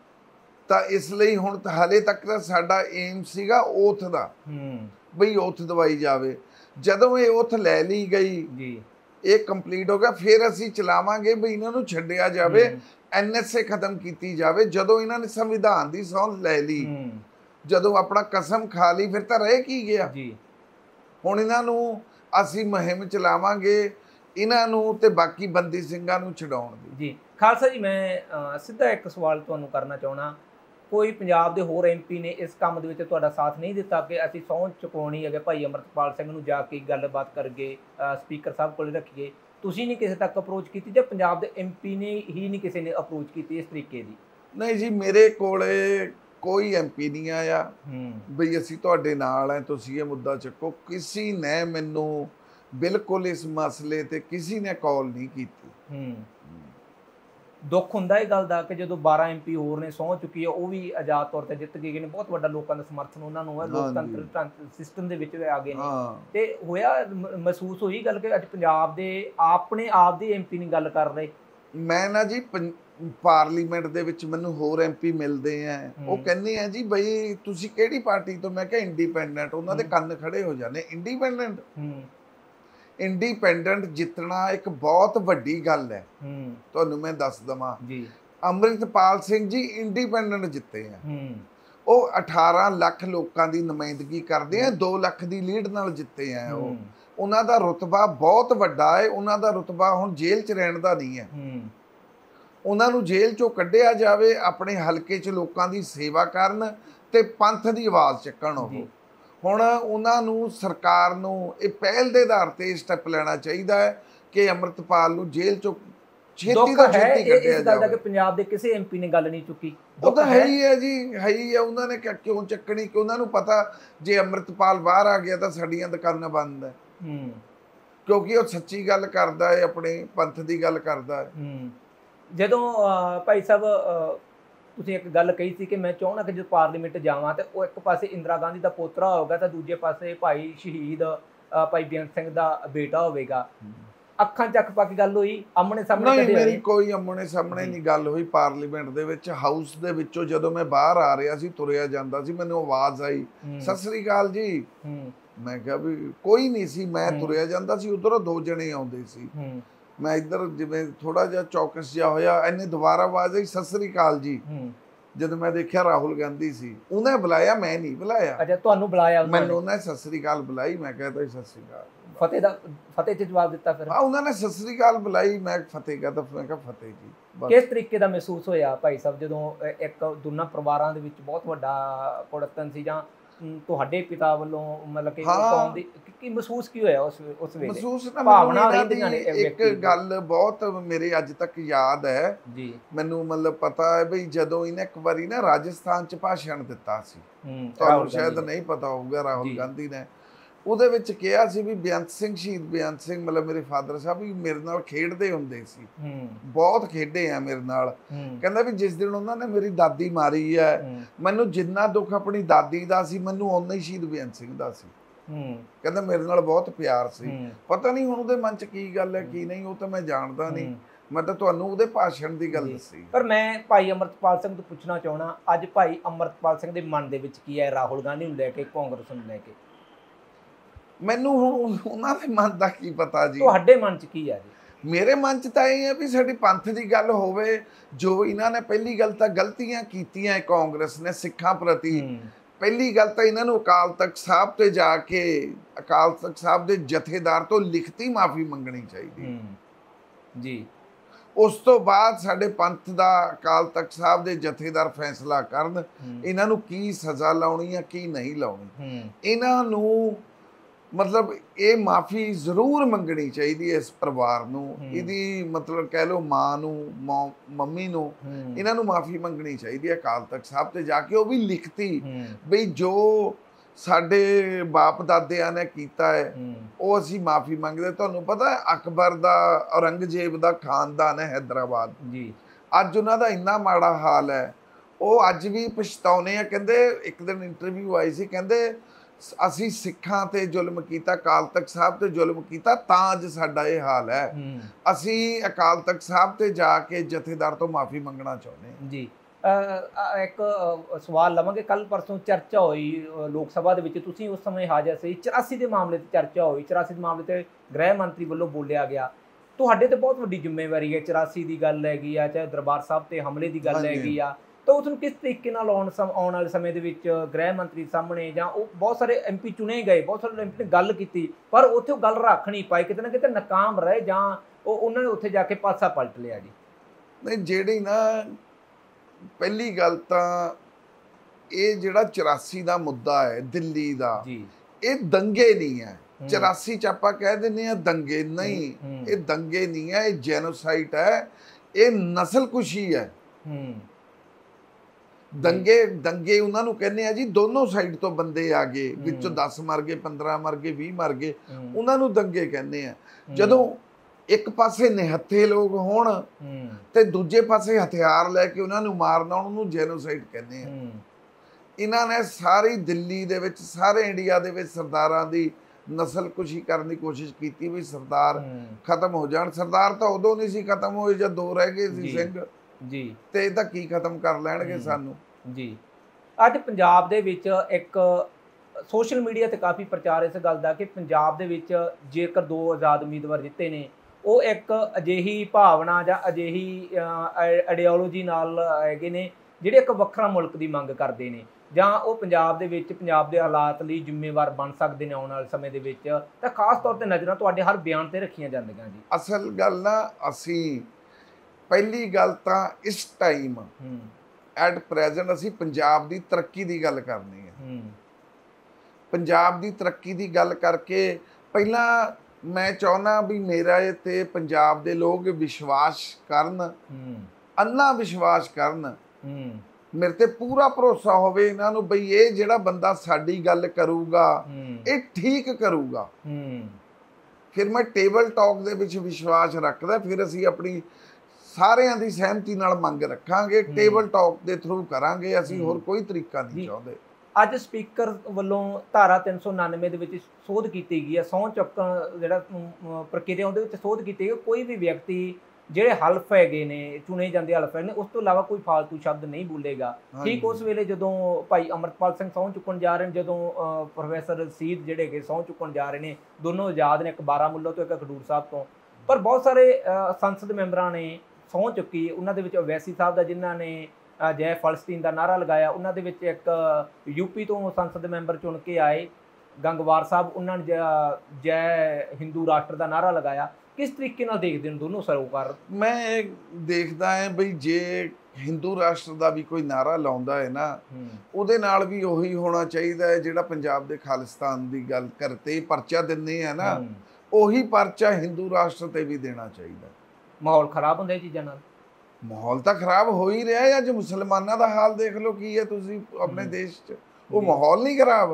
ਤਾਂ ਇਸ ਲਈ ਹੁਣ ਹਾਲੇ ਤੱਕ ਤਾਂ ਸਾਡਾ ਏਮ ਸੀਗਾ ਓਥ ਦਾ, ਬਈ ਓਥ ਦਵਾਈ ਜਾਵੇ। ਜਦੋਂ ਇਹ ਓਥ ਲੈ ਲਈ ਗਈ ਜੀ, ਇਹ ਕੰਪਲੀਟ ਹੋ ਗਿਆ, ਫਿਰ ਅਸੀਂ ਚਲਾਵਾਂਗੇ ਬਈ ਇਹਨਾਂ ਨੂੰ ਛੱਡਿਆ ਜਾਵੇ, ਐਨ ਐਸ ਏ ਖਤਮ ਕੀਤੀ ਜਾਵੇ। ਜਦੋਂ ਇਹਨਾਂ ਨੇ ਸੰਵਿਧਾਨ ਦੀ ਸਹੁੰ ਲੈ ਲਈ, ਜਦੋਂ ਆਪਣਾ ਕਸਮ ਖਾ ਲਈ, ਫਿਰ ਤਾਂ ਰਹਿ ਕੀ ਗਿਆ ਜੀ। ਹੁਣ ਇਹਨਾਂ ਨੂੰ ਅਸੀਂ ਮੁਹਿੰਮ ਚਲਾਵਾਂਗੇ, ਇਹਨਾਂ ਨੂੰ ਤੇ ਬਾਕੀ ਬੰਦੀ ਸਿੰਘਾਂ ਨੂੰ ਛਡਾਉਣ ਦੀ ਜੀ। ਖਾਲਸਾ ਜੀ, ਮੈਂ ਸਿੱਧਾ ਇੱਕ ਸਵਾਲ ਤੁਹਾਨੂੰ ਕਰਨਾ ਚਾਹੁੰਦਾ, ਕੋਈ ਪੰਜਾਬ ਦੇ ਹੋਰ ਐਮ ਪੀ ਨੇ ਇਸ ਕੰਮ ਦੇ ਵਿੱਚ ਤੁਹਾਡਾ ਸਾਥ ਨਹੀਂ ਦਿੱਤਾ ਕਿ ਅਸੀਂ ਸਹੁੰ ਚੁਕਾਉਣੀ ਹੈਗੇ, ਭਾਈ ਅਮਰਤਪਾਲ ਸਿੰਘ ਨੂੰ ਜਾ ਕੇ ਗੱਲਬਾਤ ਕਰਕੇ ਸਪੀਕਰ ਸਾਹਿਬ ਕੋਲ ਰੱਖੀਏ? ਤੁਸੀਂ ਨਹੀਂ ਕਿਸੇ ਤੱਕ ਅਪਰੋਚ ਕੀਤੀ ਜਾਂ ਪੰਜਾਬ ਦੇ ਐਮ ਪੀ ਨੇ ਹੀ ਨਹੀਂ ਕਿਸੇ ਨੇ ਅਪਰੋਚ ਕੀਤੀ ਇਸ ਤਰੀਕੇ ਦੀ? ਨਹੀਂ ਜੀ, ਮੇਰੇ ਕੋਲੇ ਕੋਈ ਐਮਪੀ ਨਹੀਂ ਆਇਆ ਬਈ ਅਸੀਂ ਤੁਹਾਡੇ ਨਾਲ ਹੈ, ਤੁਸੀਂ ਇਹ ਮੁੱਦਾ ਚੱਕੋ। ਕਿਸੇ ਨੇ ਮੈਨੂੰ ਬਿਲਕੁਲ ਇਸ ਮਸਲੇ ਤੇ ਕਿਸੇ ਨੇ ਕਾਲ ਨਹੀਂ ਕੀਤੀ। ਦੁੱਖ ਹੁੰਦਾ ਇਹ ਗੱਲ ਦਾ ਕਿ ਜਦੋਂ ਬਾਰਾਂ ਐਮਪੀ ਹੋਰ ਨੇ ਸਹੁੰ ਚੁੱਕੀ ਹੈ, ਉਹ ਵੀ ਆਜ਼ਾਦ ਤੌਰ ਤੇ ਜਿੱਤ ਗਏ ਨੇ, ਬਹੁਤ ਵੱਡਾ ਲੋਕਾਂ ਦਾ ਸਮਰਥਨ ਉਹਨਾਂ ਨੂੰ ਹੈ, ਲੋਕਤੰਤਰ ਸਿਸਟਮ ਦੇ ਵਿੱਚ ਆ ਗਏ ਨੇ। ਤੇ ਹੋਇਆ ਮਹਿਸੂਸ ਹੋਈ ਗੱਲ ਕਿ ਅੱਜ ਪੰਜਾਬ ਦੇ ਆਪਣੇ ਆਪ ਦੇ ਐਮਪੀ ਨਹੀਂ ਗੱਲ ਕਰ ਰਹੇ। ਮੈਂ ਨਾ ਜੀ ਪਾਰਲੀਮੈਂਟ ਦੇ ਵਿੱਚ ਮੈਨੂੰ ਹੋਰ ਐਮਪੀ ਮਿਲਦੇ ਆ, ਉਹ ਕਹਿੰਦੇ ਆ ਜੀ ਬਈ ਤੁਸੀਂ ਕਿਹੜੀ ਪਾਰਟੀ ਤੋਂ? ਮੈਂ ਕਿਹਾ ਇੰਡੀਪੈਂਡੈਂਟ। ਉਹਨਾਂ ਦੇ ਕੰਨ ਖੜੇ ਹੋ ਜਾਂਦੇ। ਇੰਡੀਪੈਂਡੈਂਟ ਇੰਡੀਪੈਂਡੈਂਟ ਜਿੱਤਣਾ ਇੱਕ ਬਹੁਤ ਵੱਡੀ ਗੱਲ ਹੈ। ਤੁਹਾਨੂੰ ਮੈਂ ਦੱਸ ਦਵਾਂ, ਅੰਮ੍ਰਿਤਪਾਲ ਸਿੰਘ ਜੀ ਇੰਡੀਪੈਂਡੈਂਟ ਜਿੱਤੇ ਆ। ਉਹ ਅਠਾਰਾਂ ਲੱਖ ਲੋਕਾਂ ਦੀ ਨੁਮਾਇੰਦਗੀ ਕਰਦੇ ਆ, ਦੋ ਲੱਖ ਦੀ ਲੀਡ ਨਾਲ ਜਿੱਤੇ ਆ। ਉਹ ਉਹਨਾਂ ਦਾ ਰੁਤਬਾ ਬਹੁਤ ਵੱਡਾ ਹੈ। ਉਹਨਾਂ ਦਾ ਰੁਤਬਾ ਹੁਣ ਜੇਲ੍ਹ 'ਚ ਰਹਿਣ ਦਾ ਨਹੀਂ ਹੈ। ਉਹਨਾਂ ਨੂੰ ਜੇਲ੍ਹ 'ਚੋਂ ਕੱਢਿਆ ਜਾਵੇ, ਆਪਣੇ ਹਲਕੇ 'ਚ ਲੋਕਾਂ ਦੀ ਸੇਵਾ ਕਰਨ ਤੇ ਪੰਥ ਦੀ ਆਵਾਜ਼ ਚੱਕਣ। ਉਹ ਹੁਣ ਉਹਨਾਂ ਨੂੰ ਸਰਕਾਰ ਨੂੰ ਇਹ ਪਹਿਲ ਦੇ ਆਧਾਰ ਤੇ ਸਟੈਪ ਲੈਣਾ ਚਾਹੀਦਾ ਹੈ ਕਿ ਅੰਮ੍ਰਿਤਪਾਲ ਨੂੰ ਜੇਲ੍ਹ 'ਚੋਂ ਛੇਤੀ ਤੋਂ ਛੇਤੀ ਕੱਢਿਆ ਜਾਵੇ। ਕਿ ਪੰਜਾਬ ਦੇ ਕਿਸੇ ਐਮਪੀ ਨੇ ਗੱਲ ਨਹੀਂ ਚੁੱਕੀ। ਉਹ ਤਾਂ ਹੈ ਹੀ ਹੈ ਜੀ, ਹੈ ਹੀ ਹੈ। ਉਹਨਾਂ ਨੇ ਕਿਉਂ ਚੱਕਣੀ? ਕਿ ਉਹਨਾਂ ਨੂੰ ਪਤਾ ਜੇ ਅੰਮ੍ਰਿਤਪਾਲ ਬਾਹਰ ਆ ਗਿਆ ਤਾਂ ਸਾਡੀਆਂ ਦੁਕਾਨਾਂ ਬੰਦ ਹੈ, ਕਿਉਂਕਿ ਉਹ ਸੱਚੀ ਗੱਲ ਕਰਦਾ ਹੈ, ਆਪਣੇ ਪੰਥ ਦੀ ਗੱਲ ਕਰਦਾ ਹੈ। ਜਦੋਂ ਭਾਈ ਸਾਹਿਬ ਤੁਸੀਂ ਇੱਕ ਗੱਲ ਕਹੀ ਸੀ ਕਿ ਮੈਂ ਚਾਹੁੰਦਾ ਕਿ ਜਦੋਂ ਪਾਰਲੀਮੈਂਟ ਜਾਵਾਂ ਤੇ ਉਹ ਇੱਕ ਪਾਸੇ ਇੰਦਰਾ ਗਾਂਧੀ ਦਾ ਪੋਤਰਾ ਹੋਵੇਗਾ ਤਾਂ ਦੂਜੇ ਪਾਸੇ ਭਾਈ ਸ਼ਹੀਦ ਭਾਈ ਬੇਅੰਤ ਸਿੰਘ ਦਾ ਬੇਟਾ ਹੋਵੇਗਾ। ਅੱਖਾਂ ਚੱਕ ਪਾ ਕੇ ਗੱਲ ਹੋਈ, ਆਮਣੇ ਸਾਹਮਣੇ? ਨਹੀਂ, ਮੇਰੀ ਕੋਈ ਆਮਣੇ ਸਾਹਮਣੇ ਨਹੀਂ ਗੱਲ ਹੋਈ। ਪਾਰਲੀਮੈਂਟ ਦੇ ਵਿੱਚ ਹਾਊਸ ਦੇ ਵਿੱਚੋਂ ਜਦੋਂ ਮੈਂ ਬਾਹਰ ਆ ਰਿਹਾ ਸੀ, ਤੁਰਿਆ ਜਾਂਦਾ ਸੀ, ਮੈਨੂੰ ਆਵਾਜ਼ ਆਈ, ਸਤਿ ਸ੍ਰੀ ਅਕਾਲ ਜੀ। ਮੈਂ ਕਿਹਾ ਵੀ ਕੋਈ ਨਹੀਂ ਸੀ, ਮੈਂ ਤੁਰਿਆ ਜਾਂਦਾ ਸੀ, ਉਧਰੋਂ ਦੋ ਜਣੇ ਆਉਂਦੇ ਸੀ। ਮੈਂ ਇੱਧਰ ਜਿਵੇਂ ਥੋੜਾ ਜਿਹਾ ਚੌਕਸ ਜਿਹਾ ਹੋਇਆ, ਇਹਨੇ ਦੁਬਾਰਾ ਆਵਾਜ਼ ਆਈ, ਸਤਿ ਸ੍ਰੀ ਅਕਾਲ ਜੀ। ਜਦੋਂ ਮੈਂ ਦੇਖਿਆ ਰਾਹੁਲ ਗਾਂਧੀ ਸੀ, ਉਹਨੇ ਬੁਲਾਇਆ, ਮੈਂ ਨਹੀਂ ਬੁਲਾਇਆ। ਅੱਛਾ, ਤੁਹਾਨੂੰ ਬੁਲਾਇਆ? ਮੈਨੂੰ ਉਹਨੇ ਸਤਿ ਸ੍ਰੀ ਅਕਾਲ ਬੁਲਾਈ, ਮੈਂ ਕਹਿੰਦਾ ਸਤਿ ਸ੍ਰੀ ਅਕਾਲ। ਫਤਿਹ ਦਾ ਫਤਿਹ ਚ ਜਵਾਬ ਦਿੱਤਾ ਫਿਰ? ਹਾਂ, ਉਹਨਾਂ ਨੇ ਸਤਿ ਸ੍ਰੀ ਅਕਾਲ ਬੁਲਾਈ, ਮੈਂ ਫਤਿਹ ਕਹਤਾ, ਮੈਂ ਕਿਹਾ ਫਤਿਹ ਜੀ। ਕਿਸ ਤਰੀਕੇ ਦਾ ਮਹਿਸੂਸ ਹੋਇਆ ਭਾਈ ਸਾਹਿਬ ਜਦੋਂ ਇੱਕ ਦੋਨਾਂ ਪਰਿਵਾਰਾਂ ਦੇ ਵਿੱਚ ਬਹੁਤ ਵੱਡਾ ਕੁੜੱਤਣ ਸੀ, ਜਾਂ ਤੁਹਾਡੇ ਪਿਤਾ ਵੱਲੋਂ ਮਤਲਬ ਕਿ ਕੌਮ ਦੀ ਕੀ ਮਹਿਸੂਸ ਕੀ ਹੋਇਆ ਉਸ ਉਸ ਵੇਲੇ? ਮਹਿਸੂਸ ਨਾ ਭਾਵਨਾ ਰਹਿੰਦੀਆਂ ਨੇ। ਇੱਕ ਗੱਲ ਬਹੁਤ ਮੇਰੇ ਅੱਜ ਤੱਕ ਯਾਦ ਹੈ ਜੀ, ਮੈਨੂੰ ਮਤਲਬ ਪਤਾ ਹੈ ਬਈ ਜਦੋਂ ਇਹਨੇ ਇੱਕ ਵਾਰੀ ਨਾ ਰਾਜਸਥਾਨ 'ਚ ਭਾਸ਼ਣ ਦਿੱਤਾ ਸੀ, ਤੁਹਾਨੂੰ ਸ਼ਾਇਦ ਨਹੀਂ ਪਤਾ ਹੋਊਗਾ, ਰਾਹੁਲ ਗਾਂਧੀ ਨੇ ਉਹਦੇ ਵਿੱਚ ਕਿਹਾ ਸੀ ਵੀ ਬੇਅੰਤ ਸਿੰਘ, ਸ਼ਹੀਦ ਬੇਅੰਤ ਸਿੰਘ ਮਤਲਬ ਮੇਰੇ ਫਾਦਰ ਸਾਹਿਬ ਵੀ ਮੇਰੇ ਨਾਲ ਖੇਡਦੇ ਹੁੰਦੇ ਸੀ, ਬਹੁਤ ਖੇਡੇ ਆ ਮੇਰੇ ਨਾਲ। ਕਹਿੰਦਾ ਵੀ ਜਿਸ ਦਿਨ ਉਹਨਾਂ ਨੇ ਮੇਰੀ ਦਾਦੀ ਮਾਰੀ ਹੈ, ਮੈਨੂੰ ਜਿੰਨਾ ਦੁੱਖ ਆਪਣੀ ਦਾਦੀ ਦਾ ਸੀ, ਮੈਨੂੰ ਓਨਾ ਹੀ ਸ਼ਹੀਦ ਬੇਅੰਤ ਸਿੰਘ ਦਾ ਸੀ। ਕਹਿੰਦਾ ਮੇਰੇ ਨਾਲ ਬਹੁਤ ਪਿਆਰ ਸੀ। ਪਤਾ ਨਹੀਂ ਹੁਣ ਉਹਦੇ ਮਨ 'ਚ ਕੀ ਗੱਲ ਹੈ ਕੀ ਨਹੀਂ, ਉਹ ਤਾਂ ਮੈਂ ਜਾਣਦਾ ਨਹੀਂ, ਮੈਂ ਤਾਂ ਤੁਹਾਨੂੰ ਉਹਦੇ ਭਾਸ਼ਣ ਦੀ ਗੱਲ ਦੱਸੀ। ਪਰ ਮੈਂ ਭਾਈ ਅੰਮ੍ਰਿਤਪਾਲ ਸਿੰਘ ਤੋਂ ਪੁੱਛਣਾ ਚਾਹਣਾ, ਅੱਜ ਭਾਈ ਅੰਮ੍ਰਿਤਪਾਲ ਸਿੰਘ ਦੇ ਮਨ ਦੇ ਵਿੱਚ ਕੀ ਹੈ ਰਾਹੁਲ ਗਾਂਧੀ ਨੂੰ ਲੈ ਕੇ, ਕਾਂਗਰਸ ਨੂੰ ਲੈ ਕੇ? ਮੈਨੂੰ ਹੁਣ ਉਹਨਾਂ ਦੇ ਮਨ ਦਾ ਕੀ ਪਤਾ ਜੀ। ਤੁਹਾਡੇ ਮਨ 'ਚ ਕੀ ਹੈ ਜੀ? ਮੇਰੇ ਮਨ 'ਚ ਤਾਂ ਇਹ ਹੈ ਵੀ ਸਾਡੀ ਪੰਥ ਦੀ ਗੱਲ ਹੋਵੇ। ਜੋ ਇਹਨਾਂ ਨੇ ਪਹਿਲੀ ਗੱਲ ਤਾਂ ਗਲਤੀਆਂ ਕੀਤੀਆਂ ਕਾਂਗਰਸ ਨੇ ਸਿੱਖਾਂ ਪ੍ਰਤੀ, ਪਹਿਲੀ ਗੱਲ ਤਾਂ ਇਹਨਾਂ ਨੂੰ ਅਕਾਲ ਤਖਤ ਸਾਹਿਬ ਤੇ ਜਾ ਕੇ ਅਕਾਲ ਤਖਤ ਸਾਹਿਬ ਦੇ ਜਥੇਦਾਰ ਤੋਂ ਲਿਖਤੀ ਮਾਫੀ ਮੰਗਣੀ ਚਾਹੀਦੀ ਜੀ। ਉਸ ਤੋਂ ਬਾਅਦ ਸਾਡੇ ਪੰਥ ਦਾ ਅਕਾਲ ਤਖਤ ਸਾਹਿਬ ਦੇ ਜਥੇਦਾਰ ਫੈਸਲਾ ਕਰਨ ਇਹਨਾਂ ਨੂੰ ਕੀ ਸਜ਼ਾ ਲਾਉਣੀ ਆ ਕੀ ਨਹੀਂ ਲਾਉਣੀ। ਇਹਨਾਂ ਨੂੰ ਮਤਲਬ ਇਹ ਮਾਫੀ ਜ਼ਰੂਰ ਮੰਗਣੀ ਚਾਹੀਦੀ ਹੈ ਇਸ ਪਰਿਵਾਰ ਨੂੰ, ਇਹਦੀ ਮਤਲਬ ਕਹਿ ਲਓ ਮਾਂ ਨੂੰ, ਮੰਮੀ ਨੂੰ, ਇਹਨਾਂ ਨੂੰ ਮਾਫੀ ਮੰਗਣੀ ਚਾਹੀਦੀ ਹੈ ਅਕਾਲ ਤਖਤ ਸਾਹਿਬ ਤੇ ਜਾ ਕੇ, ਉਹ ਵੀ ਲਿਖਤੀ ਬਈ ਜੋ ਸਾਡੇ ਬਾਪ ਦਾਦਿਆਂ ਨੇ ਕੀਤਾ ਹੈ ਉਹ ਅਸੀਂ ਮਾਫੀ ਮੰਗਦੇ। ਤੁਹਾਨੂੰ ਪਤਾ ਅਕਬਰ ਦਾ, ਔਰੰਗਜ਼ੇਬ ਦਾ ਖਾਨਦਾਨ ਹੈ ਹੈਦਰਾਬਾਦ ਜੀ, ਅੱਜ ਉਹਨਾਂ ਦਾ ਇੰਨਾ ਮਾੜਾ ਹਾਲ ਹੈ, ਉਹ ਅੱਜ ਵੀ ਪਛਤਾਉਣੇ ਆ। ਕਹਿੰਦੇ ਇੱਕ ਦਿਨ ਇੰਟਰਵਿਊ ਆਈ ਸੀ, ਕਹਿੰਦੇ ਅਸੀਂ ਸਿੱਖਾਂ ਤੇ ਜ਼ੁਲਮ ਕੀਤਾ, ਅਕਾਲ ਤਖਤ ਸਾਹਿਬ ਤੇ ਜ਼ੁਲਮ ਕੀਤਾ, ਤਾਂ ਅੱਜ ਸਾਡਾ ਇਹ ਹਾਲ ਹੈ। ਅਸੀਂ ਅਕਾਲ ਤਖਤ ਸਾਹਿਬ ਤੇ ਜਾ ਕੇ ਜਥੇਦਾਰ ਤੋਂ ਮਾਫੀ ਮੰਗਣਾ ਚਾਹੁੰਦੇ ਹਾਂ ਜੀ। ਇੱਕ ਸਵਾਲ ਲਵਾਂਗੇ, ਕੱਲ ਪਰਸੋਂ ਚਰਚਾ ਹੋਈ ਲੋਕ ਸਭਾ ਦੇ ਵਿੱਚ, ਤੁਸੀਂ ਉਸ ਸਮੇਂ ਹਾਜ਼ਰ ਸੀ, ਚੁਰਾਸੀ ਦੇ ਮਾਮਲੇ ਤੇ ਚਰਚਾ ਹੋਈ, ਚੁਰਾਸੀ ਦੇ ਮਾਮਲੇ ਤੇ ਗ੍ਰਹਿ ਮੰਤਰੀ ਵੱਲੋਂ ਬੋਲਿਆ ਗਿਆ। ਤੁਹਾਡੇ ਤੇ ਬਹੁਤ ਵੱਡੀ ਜ਼ਿੰਮੇਵਾਰੀ ਹੈ, ਚੁਰਾਸੀ ਦੀ ਗੱਲ ਹੈਗੀ ਆ, ਚਾਹੇ ਦਰਬਾਰ ਸਾਹਿਬ ਤੇ ਹਮਲੇ ਦੀ ਗੱਲ ਹੈਗੀ ਆ, ਤਾਂ ਉਸ ਨੂੰ ਕਿਸ ਤਰੀਕੇ ਨਾਲ ਆਉਣ ਸਮ ਆਉਣ ਵਾਲੇ ਸਮੇਂ ਦੇ ਵਿੱਚ ਗ੍ਰਹਿ ਮੰਤਰੀ ਸਾਹਮਣੇ, ਜਾਂ ਉਹ ਬਹੁਤ ਸਾਰੇ ਐਮ ਪੀ ਚੁਣੇ ਗਏ, ਬਹੁਤ ਸਾਰੇ ਐਮ ਪੀ ਨੇ ਗੱਲ ਕੀਤੀ, ਪਰ ਉੱਥੇ ਉਹ ਗੱਲ ਰੱਖ ਨਹੀਂ ਪਾਏ, ਕਿਤੇ ਨਾ ਕਿਤੇ ਨਾਕਾਮ ਰਹੇ, ਜਾਂ ਉਹ ਉਹਨਾਂ ਨੇ ਉੱਥੇ ਜਾ ਕੇ ਪਾਸਾ ਪਲਟ ਲਿਆ ਜੀ? ਨਹੀਂ, ਜਿਹੜੀ ਨਾ ਪਹਿਲੀ ਗੱਲ ਤਾਂ ਇਹ ਜਿਹੜਾ ਚੁਰਾਸੀ ਦਾ ਮੁੱਦਾ ਹੈ ਦਿੱਲੀ ਦਾ ਜੀ, ਇਹ ਦੰਗੇ ਨਹੀਂ ਹੈ। ਚੁਰਾਸੀ ਚ ਆਪਾਂ ਕਹਿ ਦਿੰਦੇ ਆ ਦੰਗੇ, ਨਹੀਂ, ਇਹ ਦੰਗੇ ਨਹੀਂ ਹੈ, ਇਹ ਜੈਨੋਸਾਈਡ ਹੈ, ਇਹ ਨਸਲਕੁਸ਼ੀ ਹੈ। ਦੰਗੇ ਦੰਗੇ ਉਹਨਾਂ ਨੂੰ ਕਹਿੰਦੇ ਆ ਜੀ, ਦੋਨੋਂ ਸਾਈਡ ਤੋਂ ਬੰਦੇ ਆ ਗਏ, ਵਿੱਚੋਂ ਦਸ ਮਰ ਗਏ, ਪੰਦਰਾਂ ਮਰ ਗਏ, ਵੀਹ ਮਰ ਗਏ, ਉਹਨਾਂ ਨੂੰ ਦੰਗੇ ਕਹਿੰਦੇ ਆ। ਜਦੋਂ ਇੱਕ ਪਾਸੇ ਨਿਹੱਥੇ ਲੋਕ ਹੋਣ ਤੇ ਦੂਜੇ ਪਾਸੇ ਹਥਿਆਰ ਲੈ ਕੇ ਉਹਨਾਂ ਨੂੰ ਮਾਰਨਾ, ਉਹਨੂੰ ਜੈਨੋਸਾਈਡ ਕਹਿੰਦੇ ਆ। ਇਹਨਾਂ ਨੇ ਸਾਰੀ ਦਿੱਲੀ ਦੇ ਵਿੱਚ, ਸਾਰੇ ਇੰਡੀਆ ਦੇ ਵਿੱਚ ਸਰਦਾਰਾਂ ਦੀ ਨਸਲਕੁਸ਼ੀ ਕਰਨ ਦੀ ਕੋਸ਼ਿਸ਼ ਕੀਤੀ ਵੀ ਸਰਦਾਰ ਖਤਮ ਹੋ ਜਾਣ। ਸਰਦਾਰ ਤਾਂ ਉਦੋਂ ਨਹੀਂ ਸੀ ਖਤਮ ਹੋਏ ਜਦ ਦੋ ਰਹਿ ਗਏ ਸੀ ਸਿੰਘ ਜੀ, ਤੇ ਇਹ ਤਾਂ ਕੀ ਖਤਮ ਕਰ ਲੈਣਗੇ ਸਾਨੂੰ ਜੀ। ਅੱਜ ਪੰਜਾਬ ਦੇ ਵਿੱਚ ਇੱਕ ਸੋਸ਼ਲ ਮੀਡੀਆ ਤੇ ਕਾਫੀ ਪ੍ਰਚਾਰ ਇਸ ਗੱਲ ਦਾ ਕਿ ਪੰਜਾਬ ਦੇ ਵਿੱਚ ਜੇਕਰ ਦੋ ਆਜ਼ਾਦ ਉਮੀਦਵਾਰ ਜਿੱਤੇ ਨੇ, ਉਹ ਇੱਕ ਅਜਿਹੀ ਭਾਵਨਾ ਜਾਂ ਅਜਿਹੀ ਆਈਡੀਓਲੋਜੀ ਨਾਲ ਹੈਗੇ ਨੇ ਜਿਹੜੇ ਇੱਕ ਵੱਖਰਾ ਮੁਲਕ ਦੀ ਮੰਗ ਕਰਦੇ ਨੇ, ਜਾਂ ਉਹ ਪੰਜਾਬ ਦੇ ਵਿੱਚ ਪੰਜਾਬ ਦੇ ਹਾਲਾਤ ਲਈ ਜ਼ਿੰਮੇਵਾਰ ਬਣ ਸਕਦੇ ਨੇ ਆਉਣ ਵਾਲੇ ਸਮੇਂ ਦੇ ਵਿੱਚ, ਤਾਂ ਖਾਸ ਤੌਰ ਤੇ ਨਜ਼ਰਾਂ ਤੁਹਾਡੇ ਹਰ ਬਿਆਨ ਤੇ ਰੱਖੀਆਂ ਜਾਂਦੀਆਂ ਜੀ। ਅਸਲ ਗੱਲ ਨਾ, ਅਸੀਂ ਪਹਿਲੀ ਗੱਲ ਤਾਂ ਇਸ ਟਾਈਮ ਐਟ ਪ੍ਰੈਜ਼ੈਂਟ ਅਸੀਂ ਪੰਜਾਬ ਦੀ ਤਰੱਕੀ ਦੀ ਗੱਲ ਕਰਨੀ ਹੈ। ਪੰਜਾਬ ਦੀ ਤਰੱਕੀ ਦੀ ਗੱਲ ਕਰਕੇ ਪਹਿਲਾਂ ਮੈਂ ਚਾਹੁੰਦਾ ਵੀ ਮੇਰਾ ਤੇ ਪੰਜਾਬ ਦੇ ਲੋਕ ਵਿਸ਼ਵਾਸ ਕਰਨ, ਅੰਨਾ ਵਿਸ਼ਵਾਸ ਕਰਨ, ਮੇਰੇ ਤੇ ਪੂਰਾ ਭਰੋਸਾ ਹੋਵੇ ਇਹਨਾਂ ਨੂੰ ਬਈ ਇਹ ਜਿਹੜਾ ਬੰਦਾ ਸਾਡੀ ਗੱਲ ਕਰੂਗਾ ਇਹ ਠੀਕ ਕਰੂਗਾ। ਫਿਰ ਮੈਂ ਟੇਬਲ ਟਾਕ ਦੇ ਵਿੱਚ ਵਿਸ਼ਵਾਸ ਰੱਖਦਾ, ਫਿਰ ਅਸੀਂ ਆਪਣੀ ਸਾਰਿਆਂ ਦੀ ਸਹਿਮਤੀ ਨਾਲ ਮੰਗ ਰੱਖਾਂਗੇ, ਟੇਬਲ ਟਾਕ ਦੇ ਥਰੂ ਕਰਾਂਗੇ, ਅਸੀਂ ਹੋਰ ਕੋਈ ਤਰੀਕਾ ਨਹੀਂ ਚਾਹੁੰਦੇ। ਅੱਜ ਸਪੀਕਰ ਵੱਲੋਂ ਧਾਰਾ ਤਿੰਨ ਸੌ ਉਨਾਨਵੇਂ ਦੇ ਵਿੱਚ ਸੋਧ ਕੀਤੀ ਗਈ ਹੈ, ਸਹੁੰ ਚੁੱਕਣ ਜਿਹੜਾ ਪ੍ਰਕਿਰਿਆ ਉਹਦੇ ਵਿੱਚ ਸੋਧ ਕੀਤੀ ਗਈ। ਕੋਈ ਵੀ ਵਿਅਕਤੀ ਜਿਹੜੇ ਹਲਫ ਹੈਗੇ ਨੇ, ਚੁਣੇ ਜਾਂਦੇ ਹਲਫ ਨੇ, ਉਸ ਤੋਂ ਇਲਾਵਾ ਕੋਈ ਫਾਲਤੂ ਸ਼ਬਦ ਨਹੀਂ ਬੋਲੇਗਾ। ਠੀਕ ਉਸ ਵੇਲੇ ਜਦੋਂ ਭਾਈ ਅਮਰਤਪਾਲ ਸਿੰਘ ਸਹੁੰ ਚੁੱਕਣ ਜਾ ਰਹੇ ਨੇ, ਜਦੋਂ ਪ੍ਰੋਫੈਸਰ ਰਸੀਦ ਜਿਹੜੇ ਹੈਗੇ ਸਹੁੰ ਚੁੱਕਣ ਜਾ ਰਹੇ ਨੇ, ਦੋਨੋਂ ਆਜ਼ਾਦ ਨੇ, ਇੱਕ ਬਾਰਾਮੂਲਾ ਤੋਂ ਇੱਕ ਖਡੂਰ ਸਾਹਿਬ ਤੋਂ, ਪਰ ਬਹੁਤ ਸਾਰੇ ਸੰਸਦ ਮੈਂਬਰਾਂ ਨੇ ਸਹੁੰ ਚੁੱਕੀ। ਉਹਨਾਂ ਦੇ ਵਿੱਚ ਓਵੈਸੀ ਸਾਹਿਬ ਦਾ ਜਿਨ੍ਹਾਂ ਨੇ ਜੈ ਫਲਸਤੀਨ ਦਾ ਨਾਅਰਾ ਲਗਾਇਆ, ਉਹਨਾਂ ਦੇ ਵਿੱਚ ਇੱਕ ਯੂਪੀ ਤੋਂ ਸੰਸਦ ਮੈਂਬਰ ਚੁਣ ਕੇ ਆਏ ਗੰਗਵਾਰ ਸਾਹਿਬ, ਉਹਨਾਂ ਨੇ ਜੈ ਹਿੰਦੂ ਰਾਸ਼ਟਰ ਦਾ ਨਾਅਰਾ ਲਗਾਇਆ। ਕਿਸ ਤਰੀਕੇ ਨਾਲ ਦੇਖਦੇ ਨੇ ਦੋਨੋਂ ਸਰੋਕਾਰ? ਮੈਂ ਦੇਖਦਾ ਹੈ ਬਈ ਜੇ ਹਿੰਦੂ ਰਾਸ਼ਟਰ ਦਾ ਵੀ ਕੋਈ ਨਾਅਰਾ ਲਾਉਂਦਾ ਹੈ ਨਾ, ਉਹਦੇ ਨਾਲ ਵੀ ਉਹੀ ਹੋਣਾ ਚਾਹੀਦਾ ਹੈ ਜਿਹੜਾ ਪੰਜਾਬ ਦੇ ਖਾਲਿਸਤਾਨ ਦੀ ਗੱਲ ਕਰਤੇ ਪਰਚਾ ਦਿੰਦੇ ਆ ਨਾ, ਉਹੀ ਪਰਚਾ ਹਿੰਦੂ ਰਾਸ਼ਟਰ ਤੇ ਵੀ ਦੇਣਾ ਚਾਹੀਦਾ। ਮਾਹੌਲ ਖਰਾਬ ਹੁੰਦਾ ਇਹ ਚੀਜ਼ਾਂ ਨਾਲ। ਮਾਹੌਲ ਤਾਂ ਖਰਾਬ ਹੋ ਹੀ ਰਿਹਾ ਹੈ। ਅੱਜ ਮੁਸਲਮਾਨਾਂ ਦਾ ਹਾਲ ਦੇਖ ਲਓ ਕੀ ਹੈ ਤੁਸੀਂ ਆਪਣੇ ਦੇਸ਼ 'ਚ, ਉਹ ਮਾਹੌਲ ਨਹੀਂ ਖਰਾਬ,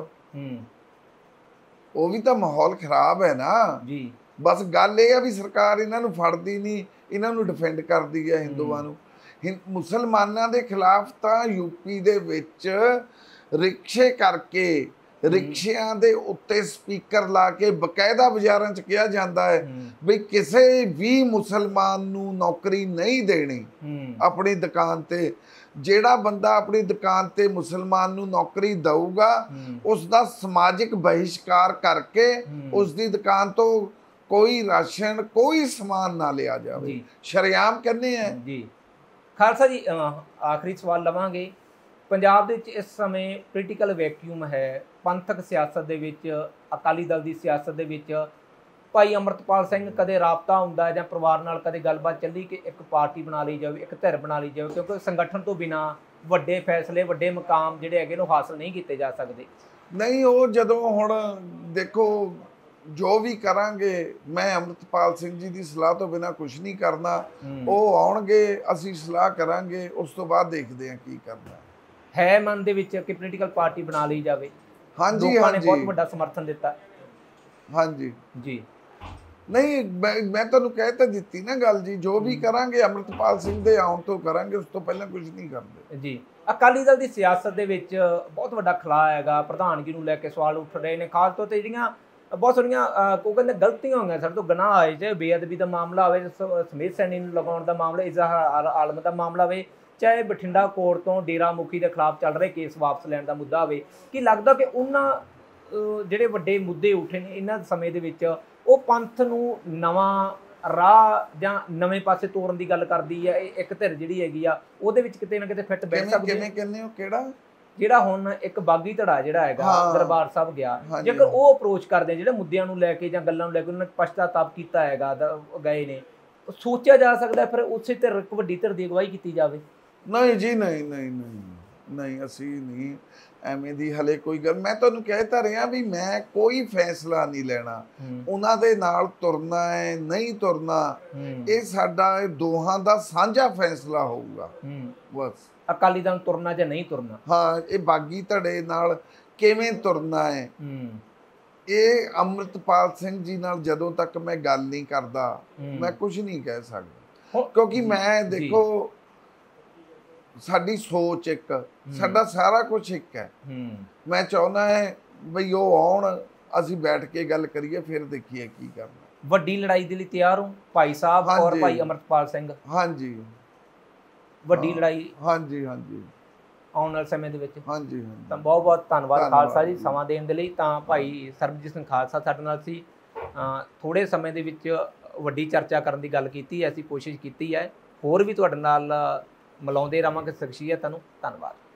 ਉਹ ਵੀ ਤਾਂ ਮਾਹੌਲ ਖਰਾਬ ਹੈ ਨਾ ਜੀ। ਬਸ ਗੱਲ ਇਹ ਆ ਵੀ ਸਰਕਾਰ ਇਹਨਾਂ ਨੂੰ ਫੜਦੀ ਨਹੀਂ, ਇਹਨਾਂ ਨੂੰ ਡਿਫੈਂਡ ਕਰਦੀ ਹੈ ਹਿੰਦੂਆਂ ਨੂੰ। ਮੁਸਲਮਾਨਾਂ ਦੇ ਖਿਲਾਫ ਤਾਂ ਯੂਪੀ ਦੇ ਵਿੱਚ ਰਿਕਸ਼ੇ ਕਰਕੇ, ਰਿਕਸ਼ਿਆਂ ਦੇ ਉੱਤੇ ਸਪੀਕਰ ਲਾ ਕੇ ਬਕਾਇਦਾ ਬਾਜ਼ਾਰਾਂ 'ਚ ਕਿਹਾ ਜਾਂਦਾ ਹੈ ਵੀ ਕਿਸੇ ਵੀ ਮੁਸਲਮਾਨ ਨੂੰ ਨੌਕਰੀ ਨਹੀਂ ਦੇਣੀ ਆਪਣੀ ਦੁਕਾਨ ਤੇ। ਜਿਹੜਾ ਬੰਦਾ ਆਪਣੀ ਦੁਕਾਨ ਤੇ ਮੁਸਲਮਾਨ ਨੂੰ ਨੌਕਰੀ ਦਊਗਾ, ਉਸ ਦਾ ਸਮਾਜਿਕ ਬਹਿਸ਼ਕਾਰ ਕਰਕੇ ਉਸ ਦੀ ਦੁਕਾਨ ਤੋਂ ਕੋਈ ਰਾਸ਼ਨ, ਕੋਈ ਸਮਾਨ ਨਾ ਲਿਆ ਜਾਵੇ। ਸ਼ਰੇਆਮ ਕਹਿੰਦੇ ਆ ਜੀ। ਖਾਲਸਾ ਜੀ, ਆਖਰੀ ਸਵਾਲ ਲਵਾਂਗੇ। ਪੰਜਾਬ ਦੇ ਵਿੱਚ ਇਸ ਸਮੇਂ ਪੋਲੀਟੀਕਲ ਵੈਕਿਊਮ ਹੈ। ਪੰਥਕ ਸਿਆਸਤ ਦੇ ਵਿੱਚ, ਅਕਾਲੀ ਦਲ ਦੀ ਸਿਆਸਤ ਦੇ ਵਿੱਚ ਭਾਈ ਅਮਰਤਪਾਲ ਸਿੰਘ ਕਦੇ ਰਾਬਤਾ ਹੁੰਦਾ ਜਾਂ ਪਰਿਵਾਰ ਨਾਲ ਕਦੇ ਗੱਲਬਾਤ ਚੱਲੀ ਕਿ ਇੱਕ ਪਾਰਟੀ ਬਣਾ ਲਈ ਜਾਵੇ, ਇੱਕ ਧਿਰ ਬਣਾ ਲਈ ਜਾਵੇ, ਕਿਉਂਕਿ ਸੰਗਠਨ ਤੋਂ ਬਿਨਾਂ ਵੱਡੇ ਫੈਸਲੇ, ਵੱਡੇ ਮੁਕਾਮ ਜਿਹੜੇ ਹੈਗੇ ਨੂੰ ਹਾਸਲ ਨਹੀਂ ਕੀਤੇ ਜਾ ਸਕਦੇ? ਨਹੀਂ, ਉਹ ਜਦੋਂ ਹੁਣ ਦੇਖੋ ਜੋ ਵੀ ਕਰਾਂਗੇ, ਮੈਂ ਅਮਰਤਪਾਲ ਸਿੰਘ ਜੀ ਦੀ ਸਲਾਹ ਤੋਂ ਬਿਨਾਂ ਕੁਝ ਨਹੀਂ ਕਰਨਾ। ਉਹ ਆਉਣਗੇ, ਅਸੀਂ ਸਲਾਹ ਕਰਾਂਗੇ, ਉਸ ਤੋਂ ਬਾਅਦ ਦੇਖਦੇ ਹਾਂ ਕੀ ਕਰਨਾ ਹੈ। ਮਨ ਦੇ ਵਿੱਚ ਕਿ ਪੋਲੀਟੀਕਲ ਪਾਰਟੀ ਬਣਾ ਲਈ ਜਾਵੇ? ਹਾਂਜੀ, ਲੋਕਾਂ ਨੇ ਬਹੁਤ ਵੱਡਾ ਸਮਰਥਨ ਦਿੱਤਾ। ਹਾਂਜੀ ਜੀ। ਨਹੀਂ, ਮੈਂ ਤੁਹਾਨੂੰ ਕਹਿ ਤਾਂ ਦਿੱਤੀ ਨਾ ਗੱਲ ਜੀ, ਜੋ ਵੀ ਕਰਾਂਗੇ ਅਮਰਤਪਾਲ ਸਿੰਘ ਦੇ ਆਉਣ ਤੋਂ ਕਰਾਂਗੇ, ਉਸ ਤੋਂ ਪਹਿਲਾਂ ਕੁਝ ਨਹੀਂ ਕਰਦੇ ਜੀ। ਅਕਾਲੀ ਦਲ ਦੀ ਸਿਆਸਤ ਦੇ ਵਿੱਚ ਬਹੁਤ ਵੱਡਾ ਖਲਾਅ ਹੈਗਾ, ਪ੍ਰਧਾਨਗੀ ਨੂੰ ਲੈ ਕੇ ਸਵਾਲ ਉੱਠ ਰਹੇ ਨੇ। ਖਾਸ ਤੌਰ ਤੇ ਜਿਹੜੀਆਂ ਬਹੁਤ ਸਾਰੀਆਂ ਉਹ ਕਹਿੰਦੇ ਗਲਤੀਆਂ ਹੋਈਆਂ, ਸਾਡੇ ਤੋਂ ਗੁਨਾਹ ਆਏ, ਚਾਹੇ ਬੇਅਦਬੀ ਦਾ ਮਾਮਲਾ ਹੋਵੇ, ਸਮੇਤ ਸੈਣੀ ਨੂੰ ਲਗਾਉਣ ਦਾ ਮਾਮਲਾ, ਇਜ਼ਹਾਰ ਆਲਮ ਦਾ ਮਾਮਲਾ ਹੋਵੇ, ਚਾਹੇ ਬਠਿੰਡਾ ਕੋਰਟ ਤੋਂ ਡੇਰਾ ਮੁਖੀ ਦੇ ਖਿਲਾਫ ਚੱਲ ਰਹੇ ਕੇਸ ਵਾਪਸ ਲੈਣ ਦਾ ਮੁੱਦਾ ਹੋਵੇ। ਕੀ ਲੱਗਦਾ ਕਿ ਉਹਨਾਂ ਜਿਹੜੇ ਵੱਡੇ ਮੁੱਦੇ ਉੱਠੇ ਨੇ ਇਹਨਾਂ ਸਮੇਂ ਦੇ ਵਿੱਚ, ਉਹ ਪੰਥ ਨੂੰ ਨਵਾਂ ਰਾਹ ਜਾਂ ਨਵੇਂ ਪਾਸੇ ਤੋਰਨ ਦੀ ਗੱਲ ਕਰਦੀ ਹੈ? ਇੱਕ ਧਿਰ ਜਿਹੜੀ ਹੈਗੀ ਆ ਉਹਦੇ ਵਿੱਚ ਕਿਤੇ ਨਾ ਕਿਤੇ ਫਿੱਟ ਬੈਠ ਸਕਦੀ ਹੈ? ਕਿਵੇਂ ਕਹਿੰਦੇ ਹੋ? ਕਿਹੜਾ? ਜਿਹੜਾ ਹੁਣ ਇੱਕ ਬਾਗੀ ਧੜਾ ਜਿਹੜਾ ਹੈਗਾ ਦਰਬਾਰ ਸਾਹਿਬ ਗਿਆ, ਜੇਕਰ ਉਹ ਅਪਰੋਚ ਕਰਦੇ ਜਿਹੜੇ ਮੁੱਦਿਆਂ ਨੂੰ ਲੈ ਕੇ ਜਾਂ ਗੱਲਾਂ ਨੂੰ ਲੈ ਕੇ ਉਹਨਾਂ ਨੇ ਪਛਤਾਤਾਪ ਕੀਤਾ ਹੈਗਾ, ਗਏ ਨੇ, ਸੋਚਿਆ ਜਾ ਸਕਦਾ ਫਿਰ ਉਸੇ ਧਿਰ ਇੱਕ ਵੱਡੀ ਧਿਰ ਦੀ ਅਗਵਾਈ ਕੀਤੀ ਜਾਵੇ? ਨਹੀਂ ਜੀ, ਨਹੀਂ ਨਹੀਂ ਨਹੀਂ ਨਹੀਂ ਅਸੀਂ ਨਹੀਂ ਐਵੇਂ ਦੀ ਹਲੇ ਕੋਈ ਗੱਲ, ਮੈਂ ਤੁਹਾਨੂੰ ਕਹਿ ਤਾਂ ਰਿਹਾ ਵੀ ਮੈਂ ਕੋਈ ਫੈਸਲਾ ਨਹੀਂ ਲੈਣਾ, ਉਹਨਾਂ ਦੇ ਨਾਲ ਤੁਰਨਾ ਹੈ ਨਹੀਂ ਤੁਰਨਾ, ਇਹ ਸਾਡਾ ਇਹ ਦੋਹਾਂ ਦਾ ਸਾਂਝਾ ਫੈਸਲਾ ਹੋਊਗਾ ਬਸ। ਅਕਾਲੀ ਦਲ ਤੁਰਨਾ ਜਾਂ ਨਹੀਂ ਤੁਰਨਾ, ਹਾਂ ਇਹ ਬਾਗੀ ਧੜੇ ਨਾਲ ਕਿਵੇਂ ਤੁਰਨਾ ਹੈ, ਇਹ ਅੰਮ੍ਰਿਤਪਾਲ ਸਿੰਘ ਜੀ ਨਾਲ ਜਦੋਂ ਤੱਕ ਮੈਂ ਗੱਲ ਨਹੀਂ ਕਰਦਾ ਮੈਂ ਕੁਝ ਨਹੀਂ ਕਹਿ ਸਕਦਾ, ਕਿਉਂਕਿ ਮੈਂ ਦੇਖੋ ਸਾਡੀ ਸੋਚ ਇੱਕ, ਸਾਡਾ ਸਾਰਾ ਕੁਝ ਇੱਕ ਹੈ। ਮੈਂ ਚਾਹੁੰਦਾ ਹੈ ਬਈ ਉਹ ਆਉਣ, ਅਸੀਂ ਬੈਠ ਕੇ ਗੱਲ ਕਰੀਏ, ਫਿਰ ਦੇਖੀਏ ਕੀ ਕਰਨਾ। ਵੱਡੀ ਲੜਾਈ ਦੇ ਲਈ ਤਿਆਰ ਹੋ ਭਾਈ ਸਾਹਿਬ ਔਰ ਭਾਈ ਅੰਮ੍ਰਿਤਪਾਲ ਸਿੰਘ? ਹਾਂਜੀ ਵੱਡੀ ਲੜਾਈ, ਹਾਂਜੀ ਹਾਂਜੀ ਆਉਣ ਵਾਲੇ ਸਮੇਂ ਦੇ ਵਿੱਚ। ਹਾਂਜੀ ਹਾਂਜੀ ਤਾਂ ਬਹੁਤ ਬਹੁਤ ਧੰਨਵਾਦ ਖਾਲਸਾ ਜੀ ਸਮਾਂ ਦੇਣ ਦੇ ਲਈ। ਤਾਂ ਭਾਈ ਸਰਬਜੀਤ ਸਿੰਘ ਖਾਲਸਾ ਸਾਡੇ ਨਾਲ ਸੀ, ਥੋੜੇ ਸਮੇਂ ਦੇ ਵਿੱਚ ਵੱਡੀ ਚਰਚਾ ਕਰਨ ਦੀ ਗੱਲ ਕੀਤੀ ਹੈ, ਅਸੀਂ ਕੋਸ਼ਿਸ਼ ਕੀਤੀ ਹੈ, ਹੋਰ ਵੀ ਤੁਹਾਡੇ ਨਾਲ ਮਿਲਾਉਂਦੇ ਰਹਾਂਗੇ ਸ਼ਖਸੀਅਤਾਂ ਨੂੰ। ਧੰਨਵਾਦ।